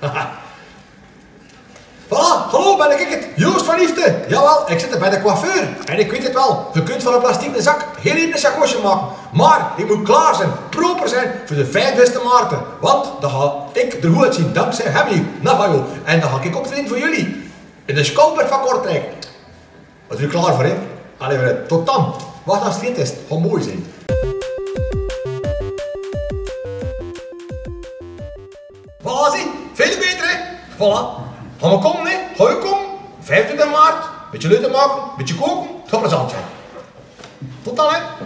Voilà, hallo, ben ik het? Joost van Liefde. Jawel, ik zit bij de coiffeur. En ik weet het wel, je kunt van een plastieke zak heel even een chacosje maken. Maar ik moet klaar zijn, proper zijn voor de 5e Maarten. Want dan ga ik er goed uitzien, dankzij hem hier, Navajo. En dan ga ik optreden voor jullie. In de Schouwburg van Kortrijk. Wat is u klaar voor, hè? Allee, vriend, tot dan. Wacht als het is, het gaat mooi zijn. Voilà, zie. Veel beter, hè? Voilà. Gaan we komen, hè? Ga je komen? 25 maart. Beetje leuk maken, beetje koken. Het gaat plezant zijn. Tot dan, hè?